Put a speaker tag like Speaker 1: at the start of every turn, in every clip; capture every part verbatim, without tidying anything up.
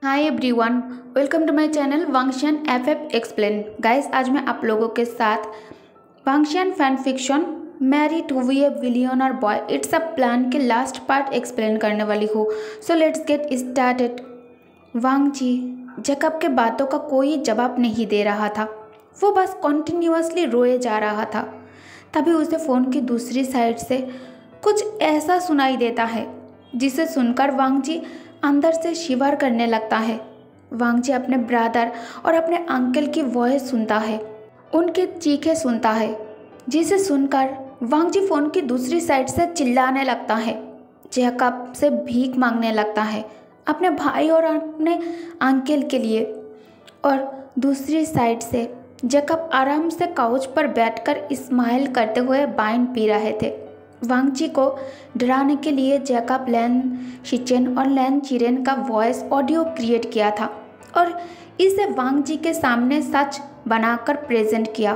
Speaker 1: Hi everyone, welcome to my channel Wangxian F F explain. Guys, आज मैं आप लोगों के साथ Wangxian fan fiction marry to be a billionaire boy it's a plan के last part explain करने वाली हूँ। So let's get started. Wangji Jacob के बातों का कोई जवाब नहीं दे रहा था। वो बस कॉन्टिन्यूसली रोए जा रहा था। तभी उसे फ़ोन की दूसरी साइड से कुछ ऐसा सुनाई देता है जिसे सुनकर वांग जी अंदर से शिवर करने लगता है। वांग जी अपने ब्रदर और अपने अंकल की वॉइस सुनता है, उनके चीखे सुनता है, जिसे सुनकर वांग जी फ़ोन की दूसरी साइड से चिल्लाने लगता है, जैकब से भीख मांगने लगता है अपने भाई और अपने अंकल के लिए। और दूसरी साइड से जैकब आराम से काउच पर बैठकर स्माइल करते हुए वाइन पी रहे थे। वांग जी को डराने के लिए जैकब लैन शिचेन और लैन चिरेन का वॉइस ऑडियो क्रिएट किया था और इसे वांग जी के सामने सच बनाकर प्रेजेंट किया।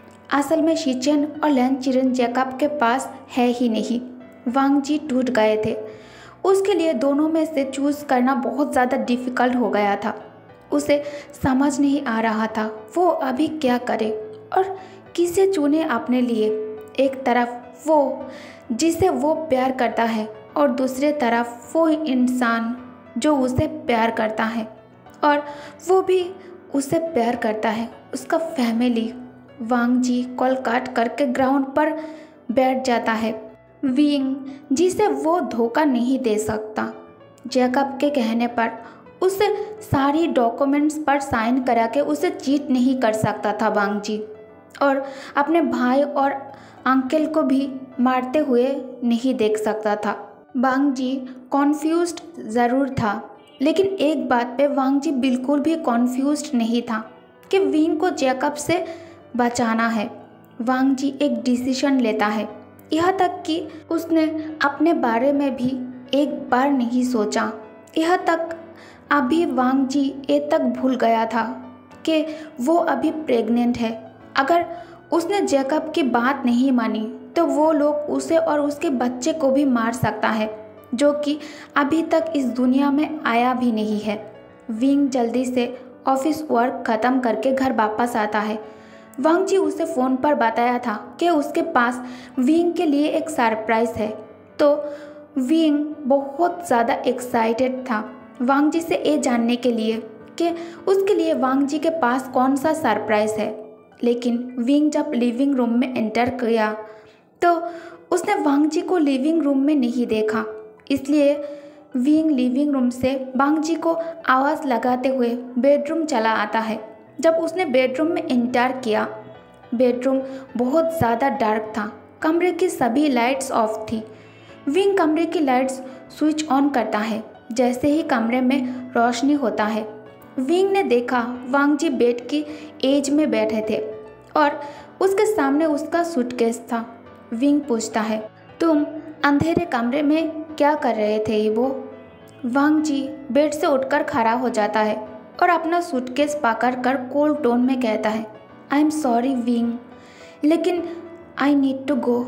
Speaker 1: असल में शिचेन और लैन चिरेन जैकब के पास है ही नहीं। वांग जी टूट गए थे। उसके लिए दोनों में से चूज़ करना बहुत ज़्यादा डिफ़िकल्ट हो गया था। उसे समझ नहीं आ रहा था वो अभी क्या करे और किसे चुने अपने लिए। एक तरफ वो जिसे वो प्यार करता है और दूसरे तरफ वो इंसान जो उसे प्यार करता है और वो भी उसे प्यार करता है, उसका फैमिली। वांग जी कॉल काट करके ग्राउंड पर बैठ जाता है। विंग जिसे वो धोखा नहीं दे सकता। जैकब के कहने पर उसे सारी डॉक्यूमेंट्स पर साइन करा के उसे चीट नहीं कर सकता था वांग जी, और अपने भाई और अंकल को भी मारते हुए नहीं देख सकता था। वांग जी कॉन्फ्यूज्ड ज़रूर था, लेकिन एक बात पे वांग जी बिल्कुल भी कॉन्फ्यूज्ड नहीं था कि विंग को जैकब से बचाना है। वांग जी एक डिसीजन लेता है, यहाँ तक कि उसने अपने बारे में भी एक बार नहीं सोचा। यहाँ तक अभी वांग जी ये तक भूल गया था कि वो अभी प्रेग्नेंट है। अगर उसने जैकब की बात नहीं मानी तो वो लोग उसे और उसके बच्चे को भी मार सकता है, जो कि अभी तक इस दुनिया में आया भी नहीं है। विंग जल्दी से ऑफिस वर्क ख़त्म करके घर वापस आता है। वांग जी उसे फ़ोन पर बताया था कि उसके पास विंग के लिए एक सरप्राइज़ है, तो विंग बहुत ज़्यादा एक्साइटेड था वांग जी से ये जानने के लिए कि उसके लिए वांग जी के पास कौन सा सरप्राइज़ है। लेकिन विंग जब लिविंग रूम में एंटर किया तो उसने वांग जी को लिविंग रूम में नहीं देखा, इसलिए विंग लिविंग रूम से वांग जी को आवाज़ लगाते हुए बेडरूम चला आता है। जब उसने बेडरूम में एंटर किया, बेडरूम बहुत ज़्यादा डार्क था। कमरे की सभी लाइट्स ऑफ थी। विंग कमरे की लाइट्स स्विच ऑन करता है। जैसे ही कमरे में रोशनी होता है, विंग ने देखा वांग जी बेड की एज में बैठे थे और उसके सामने उसका सूटकेस था। विंग पूछता है, तुम अंधेरे कमरे में क्या कर रहे थे ये वो? वांग जी बेड से उठकर खड़ा हो जाता है और अपना सूटकेस पकड़ कर कोल्ड टोन में कहता है, आई एम सॉरी विंग, लेकिन I need to go.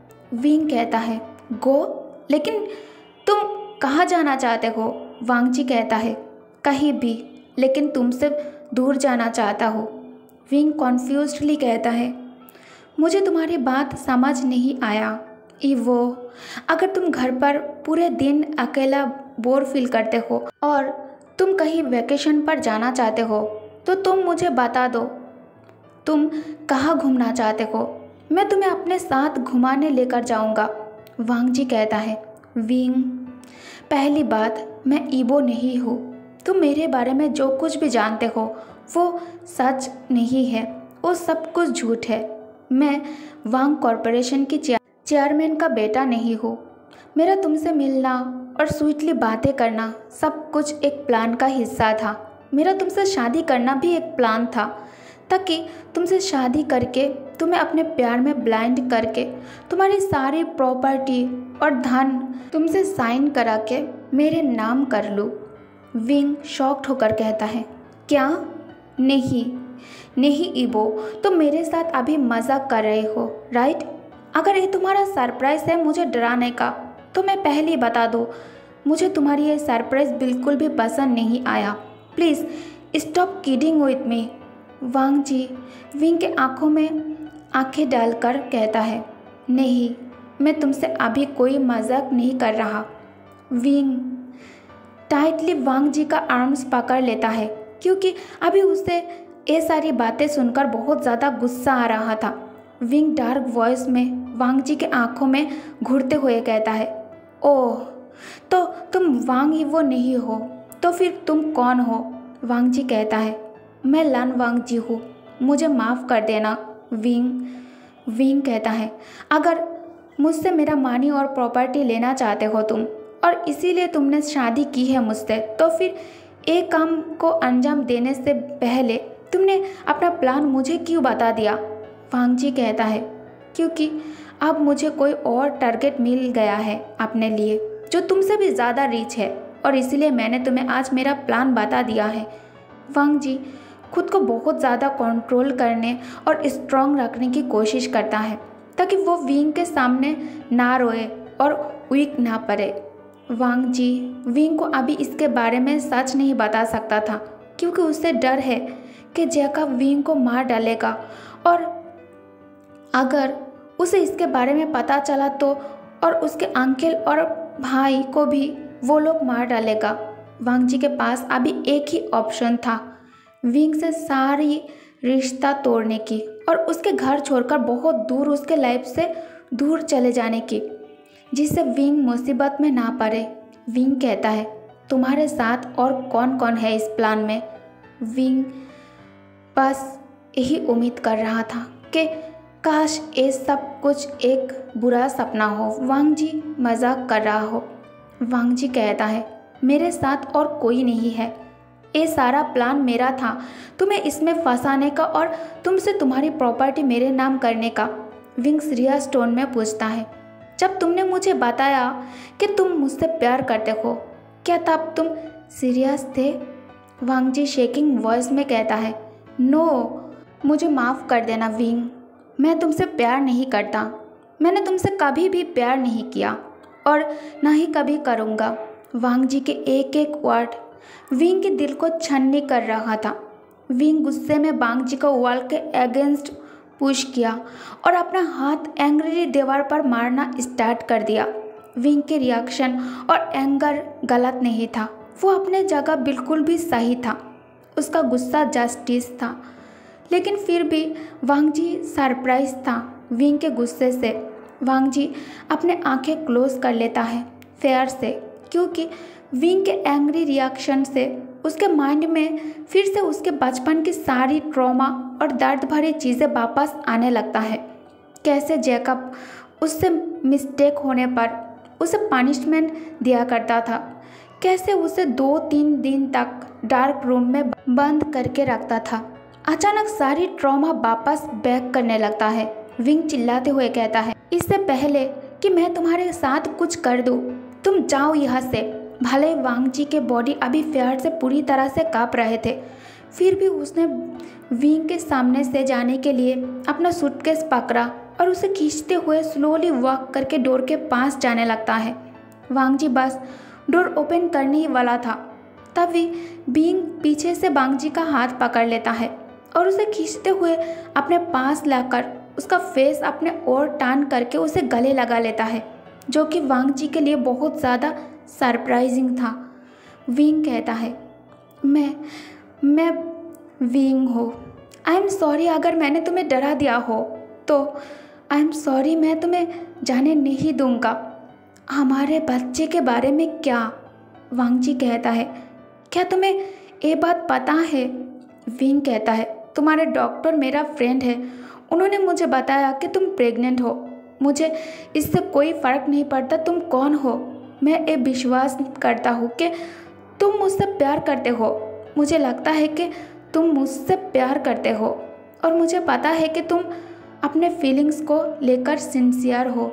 Speaker 1: Wing कहता है, गो? लेकिन तुम कहाँ जाना चाहते हो? वांग जी कहता है, कहीं भी, लेकिन तुमसे दूर जाना चाहता हो। विंग कॉन्फ्यूज्डली कहता है, मुझे तुम्हारी बात समझ नहीं आया। इवो, अगर तुम घर पर पूरे दिन अकेला बोर फील करते हो और तुम कहीं वैकेशन पर जाना चाहते हो तो तुम मुझे बता दो तुम कहाँ घूमना चाहते हो, मैं तुम्हें अपने साथ घुमाने लेकर जाऊँगा। वांग जी कहता है, विंग, पहली बात, मैं ईबो नहीं हूँ। तुम मेरे बारे में जो कुछ भी जानते हो वो सच नहीं है, वो सब कुछ झूठ है। मैं वांग कॉरपोरेशन की चेयरमैन का बेटा नहीं हूँ। मेरा तुमसे मिलना और स्वीटली बातें करना सब कुछ एक प्लान का हिस्सा था। मेरा तुमसे शादी करना भी एक प्लान था, ताकि तुमसे शादी करके तुम्हें अपने प्यार में ब्लाइंड करके तुम्हारी सारी प्रॉपर्टी और धन तुमसे साइन करा के मेरे नाम कर लूँ। विंग शॉक्ड होकर कहता है, क्या? नहीं नहीं ईबो, तुम मेरे साथ अभी मजाक कर रहे हो, राइट? अगर ये तुम्हारा सरप्राइज़ है मुझे डराने का तो मैं पहले ही बता दूँ, मुझे तुम्हारी ये सरप्राइज बिल्कुल भी पसंद नहीं आया। Please stop kidding with me. Wangji Wing के आंखों में आंखें डालकर कहता है, नहीं, मैं तुमसे अभी कोई मजाक नहीं कर रहा। विंग टाइटली वांग जी का आर्म्स पकड़ लेता है, क्योंकि अभी उसे ये सारी बातें सुनकर बहुत ज़्यादा गुस्सा आ रहा था। विंग डार्क वॉइस में वांग जी के आंखों में घूरते हुए कहता है, ओह, तो तुम वांग ही वो नहीं हो, तो फिर तुम कौन हो? वांग जी कहता है, मैं लन वांग जी हूँ, मुझे माफ़ कर देना। विंग विंग कहता है, अगर मुझसे मेरा मनी और प्रॉपर्टी लेना चाहते हो तुम, और इसीलिए तुमने शादी की है मुझसे, तो फिर एक काम को अंजाम देने से पहले तुमने अपना प्लान मुझे क्यों बता दिया? वांग जी कहता है, क्योंकि अब मुझे कोई और टारगेट मिल गया है अपने लिए जो तुमसे भी ज़्यादा रिच है, और इसीलिए मैंने तुम्हें आज मेरा प्लान बता दिया है। वांग जी खुद को बहुत ज़्यादा कंट्रोल करने और स्ट्रांग रखने की कोशिश करता है, ताकि वो विंग के सामने ना रोए और वीक ना पड़े। वांग जी विंग को अभी इसके बारे में सच नहीं बता सकता था, क्योंकि उसे डर है कि जैकब विंग को मार डालेगा, और अगर उसे इसके बारे में पता चला तो और उसके अंकल और भाई को भी वो लोग मार डालेगा। वांग जी के पास अभी एक ही ऑप्शन था, विंग से सारी रिश्ता तोड़ने की और उसके घर छोड़कर बहुत दूर उसके लाइफ से दूर चले जाने की, जिससे विंग मुसीबत में ना पड़े। विंग कहता है, तुम्हारे साथ और कौन कौन है इस प्लान में? विंग बस यही उम्मीद कर रहा था कि काश ये सब कुछ एक बुरा सपना हो, वांग जी मजाक कर रहा हो। वांग जी कहता है, मेरे साथ और कोई नहीं है, ये सारा प्लान मेरा था, तुम्हें इसमें फंसाने का और तुमसे तुम्हारी प्रॉपर्टी मेरे नाम करने का। विंग सीरियस टोन में पूछता है, जब तुमने मुझे बताया कि तुम मुझसे प्यार करते हो, क्या तब तुम सीरियस थे? वांग जी शेकिंग वॉइस में कहता है, नो, मुझे माफ़ कर देना विंग, मैं तुमसे प्यार नहीं करता, मैंने तुमसे कभी भी प्यार नहीं किया और ना ही कभी करूँगा। वांग जी के एक एक वर्ड विंग के दिल को छन्नी कर रहा था। विंग गुस्से में वांग जी को वॉल के अगेंस्ट पुश किया और अपना हाथ एंग्री दीवार पर मारना स्टार्ट कर दिया। विंग के रिएक्शन और एंगर गलत नहीं था, वो अपने जगह बिल्कुल भी सही था, उसका गुस्सा जस्टिस था, लेकिन फिर भी वांग जी सरप्राइज था विंग के गुस्से से। वांग जी अपने आंखें क्लोज कर लेता है फेयर से, क्योंकि विंग के एंग्री रिएक्शन से उसके माइंड में फिर से उसके बचपन की सारी ट्रॉमा और दर्द भरी चीज़ें वापस आने लगता है। कैसे जैकब उससे मिस्टेक होने पर उसे पनिशमेंट दिया करता था, कैसे उसे दो तीन दिन तक डार्क रूम में बंद करके रखता था। अचानक सारी ट्रॉमा वापस बैक करने लगता है। विंग चिल्लाते हुए कहता है, इससे पहले कि मैं तुम्हारे साथ कुछ कर दूँ, तुम जाओ यहाँ से। भले वांग जी के बॉडी अभी फेयर से पूरी तरह से काँप रहे थे, फिर भी उसने विंग के सामने से जाने के लिए अपना सूटकेस पकड़ा और उसे खींचते हुए स्लोली वॉक करके डोर के पास जाने लगता है। वांग जी बस डोर ओपन करने ही वाला था, तभी विंग पीछे से वांग जी का हाथ पकड़ लेता है और उसे खींचते हुए अपने पास लाकर उसका फेस अपने ओर टर्न करके उसे गले लगा लेता है, जो कि वांग जी के लिए बहुत ज़्यादा सरप्राइजिंग था। विंग कहता है, मैं मैं विंग हो, आई एम सॉरी अगर मैंने तुम्हें डरा दिया हो तो, आई एम सॉरी, मैं तुम्हें जाने नहीं दूंगा। हमारे बच्चे के बारे में क्या? वांग जी कहता है, क्या तुम्हें ये बात पता है? विंग कहता है, तुम्हारे डॉक्टर मेरा फ्रेंड है, उन्होंने मुझे बताया कि तुम प्रेग्नेंट हो। मुझे इससे कोई फ़र्क नहीं पड़ता तुम कौन हो, मैं ये विश्वास करता हूँ कि तुम मुझसे प्यार करते हो। मुझे लगता है कि तुम मुझसे प्यार करते हो और मुझे पता है कि तुम अपने फीलिंग्स को लेकर सिंसियर हो।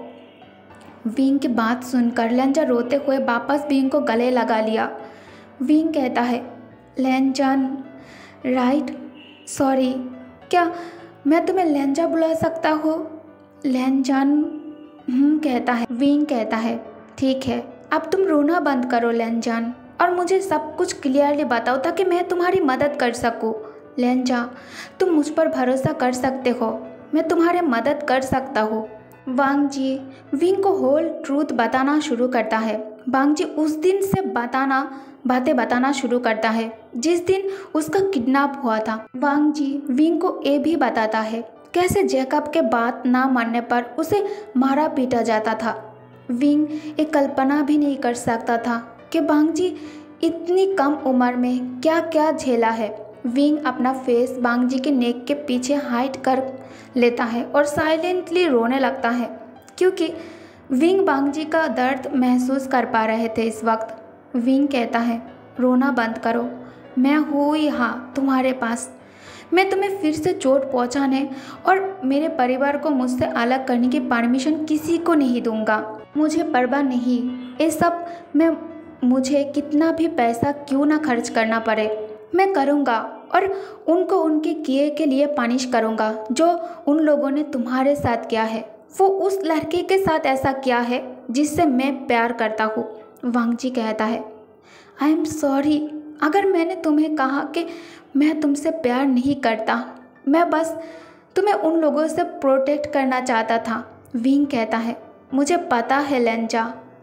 Speaker 1: विंग की बात सुनकर लेंजा रोते हुए वापस विंग को गले लगा लिया। विंग कहता है, लेंजान राइट, सॉरी, क्या मैं तुम्हें लेंजा बुला सकता हूँ? लेंजान हम्म कहता है। विंग कहता है, ठीक है, अब तुम रोना बंद करो लेनजान, और मुझे सब कुछ क्लियरली बताओ ताकि मैं तुम्हारी मदद कर सकूं। लेंजा, तुम मुझ पर भरोसा कर सकते हो, मैं तुम्हारी मदद कर सकता हूँ। वांग जी विंग को होल ट्रूथ बताना शुरू करता है। वांग जी उस दिन से बताना बातें बताना शुरू करता है जिस दिन उसका किडनैप हुआ था। वांग जी विंग को ये भी बताता है कैसे जैकब के बात ना मानने पर उसे मारा पीटा जाता था। विंग एक कल्पना भी नहीं कर सकता था कि वांग जी इतनी कम उम्र में क्या क्या झेला है। विंग अपना फेस वांग जी के नेक के पीछे हाइड कर लेता है और साइलेंटली रोने लगता है क्योंकि विंग वांग जी का दर्द महसूस कर पा रहे थे इस वक्त। विंग कहता है, रोना बंद करो, मैं हूँ यहाँ तुम्हारे पास। मैं तुम्हें फिर से चोट पहुँचाने और मेरे परिवार को मुझसे अलग करने की परमिशन किसी को नहीं दूंगा। मुझे परवाह नहीं ये सब मैं मुझे कितना भी पैसा क्यों ना खर्च करना पड़े, मैं करूँगा और उनको उनके किए के लिए पनिश करूँगा जो उन लोगों ने तुम्हारे साथ किया है। वो उस लड़के के साथ ऐसा किया है जिससे मैं प्यार करता हूँ। वांग जी कहता है, आई एम सॉरी अगर मैंने तुम्हें कहा कि मैं तुमसे प्यार नहीं करता, मैं बस तुम्हें उन लोगों से प्रोटेक्ट करना चाहता था। विंग कहता है, मुझे पता है लेंजा,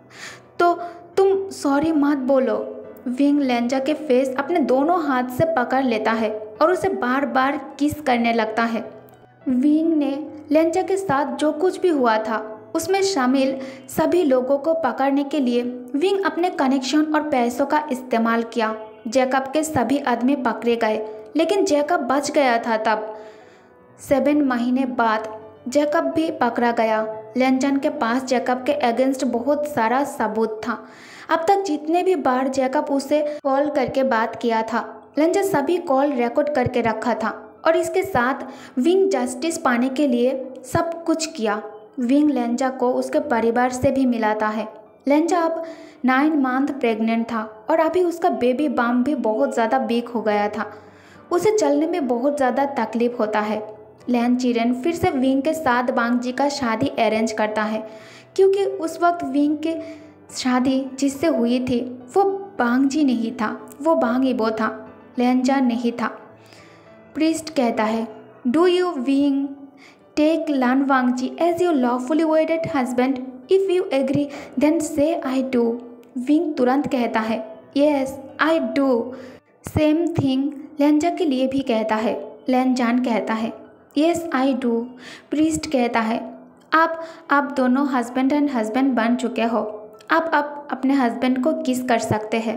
Speaker 1: तो तुम सॉरी मत बोलो। विंग लेंजा के फेस अपने दोनों हाथ से पकड़ लेता है और उसे बार बार किस करने लगता है। विंग ने लेंजा के साथ जो कुछ भी हुआ था उसमें शामिल सभी लोगों को पकड़ने के लिए विंग अपने कनेक्शन और पैसों का इस्तेमाल किया। जैकब के सभी आदमी पकड़े गए लेकिन जैकब बच गया था। तब सेवन महीने बाद जैकब भी पकड़ा गया। लेंजन के पास जैकब के अगेंस्ट बहुत सारा सबूत था। अब तक जितने भी बार जैकब उसे कॉल करके बात किया था लेंजन सभी कॉल रिकॉर्ड करके रखा था और इसके साथ विंग जस्टिस पाने के लिए सब कुछ किया। विंग लेंजा को उसके परिवार से भी मिलाता है। लेंजा अब नाइन मंथ प्रेग्नेंट था और अभी उसका बेबी बम भी बहुत ज़्यादा वीक हो गया था। उसे चलने में बहुत ज़्यादा तकलीफ होता है। लैन चिरेन फिर से विंग के साथ वांग जी का शादी अरेंज करता है क्योंकि उस वक्त विंग की शादी जिससे हुई थी वो वांग जी नहीं था, वो वांग इबो था, लेंजा नहीं था। प्रीस्ट कहता है, do you Wing take Lan Wangji as your lawfully wedded husband, if you agree then say I do. Wing तुरंत कहता है, yes I do. Same thing Lenza के लिए भी कहता है। लेंजान कहता है, येस आई डू। प्रीस्ट कहता है, आप आप दोनों हस्बैंड एंड हस्बैंड बन चुके हो, आप आप अपने हस्बैंड को किस कर सकते हैं।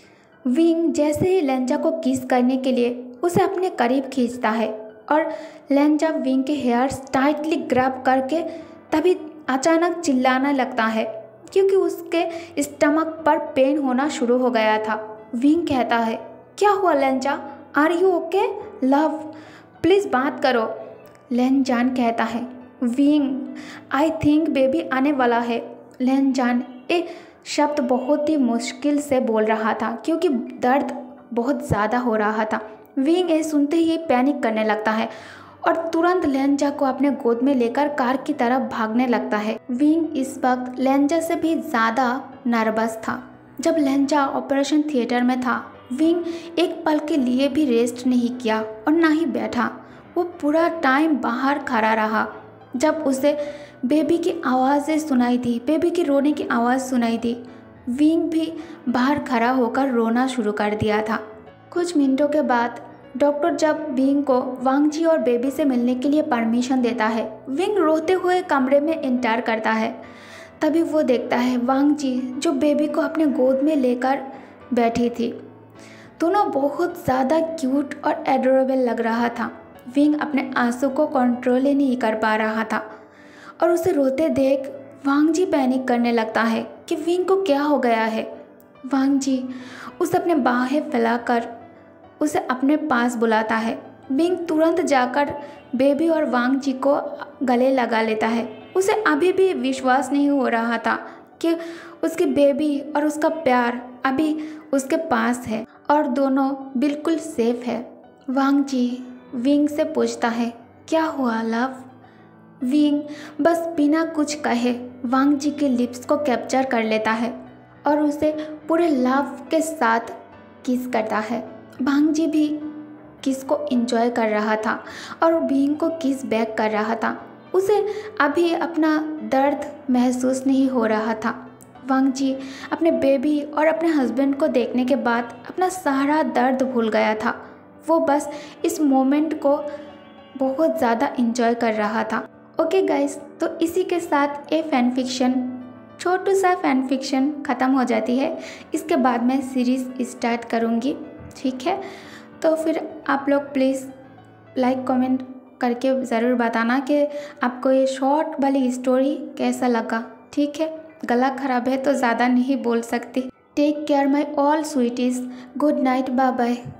Speaker 1: विंग जैसे ही लेंजा को किस करने के लिए उसे अपने करीब खींचता है और लेंजा विंग के हेयर्स टाइटली ग्रैब करके तभी अचानक चिल्लाने लगता है क्योंकि उसके स्टमक पर पेन होना शुरू हो गया था। विंग कहता है, क्या हुआ Lenza, are you okay love, please बात करो। लेंजान कहता है, विंग आई थिंक बेबी आने वाला है। लेंजान ये शब्द बहुत ही मुश्किल से बोल रहा था क्योंकि दर्द बहुत ज़्यादा हो रहा था। विंग ये सुनते ही पैनिक करने लगता है और तुरंत लेंजा को अपने गोद में लेकर कार की तरफ भागने लगता है। विंग इस वक्त लेंजा से भी ज़्यादा नर्वस था। जब लेंजा ऑपरेशन थिएटर में था विंग एक पल के लिए भी रेस्ट नहीं किया और ना ही बैठा। वो पूरा टाइम बाहर खड़ा रहा। जब उसे बेबी की आवाज़ें सुनाई दी, बेबी की रोने की आवाज़ सुनाई दी, विंग भी बाहर खड़ा होकर रोना शुरू कर दिया था। कुछ मिनटों के बाद डॉक्टर जब विंग को वांग जी और बेबी से मिलने के लिए परमिशन देता है, विंग रोते हुए कमरे में एंटर करता है। तभी वो देखता है वांग जी जो बेबी को अपने गोद में लेकर बैठी थी। दोनों बहुत ज़्यादा क्यूट और एडोरेबल लग रहा था। विंग अपने आंसू को कंट्रोल ही नहीं कर पा रहा था और उसे रोते देख वांग जी पैनिक करने लगता है कि विंग को क्या हो गया है। वांग जी उसे अपने बाहें फैलाकर उसे अपने पास बुलाता है। विंग तुरंत जाकर बेबी और वांग जी को गले लगा लेता है। उसे अभी भी विश्वास नहीं हो रहा था कि उसकी बेबी और उसका प्यार अभी उसके पास है और दोनों बिल्कुल सेफ है। वांग जी विंग से पूछता है, क्या हुआ लव। विंग बस बिना कुछ कहे वांग जी के लिप्स को कैप्चर कर लेता है और उसे पूरे लव के साथ किस करता है। भांग जी भी किस को एंजॉय कर रहा था और भीम को किस बैक कर रहा था। उसे अभी अपना दर्द महसूस नहीं हो रहा था। वांग जी अपने बेबी और अपने हस्बैंड को देखने के बाद अपना सारा दर्द भूल गया था। वो बस इस मोमेंट को बहुत ज़्यादा एंजॉय कर रहा था। ओके गाइस, तो इसी के साथ ये फैन फिक्शन, छोटू सा फैन फिक्शन ख़त्म हो जाती है। इसके बाद मैं सीरीज़ स्टार्ट करूँगी, ठीक है। तो फिर आप लोग प्लीज़ लाइक कमेंट करके ज़रूर बताना कि आपको ये शॉर्ट वाली स्टोरी कैसा लगा, ठीक है। गला ख़राब है तो ज़्यादा नहीं बोल सकती। Take care my all sweeties, good night, bye bye.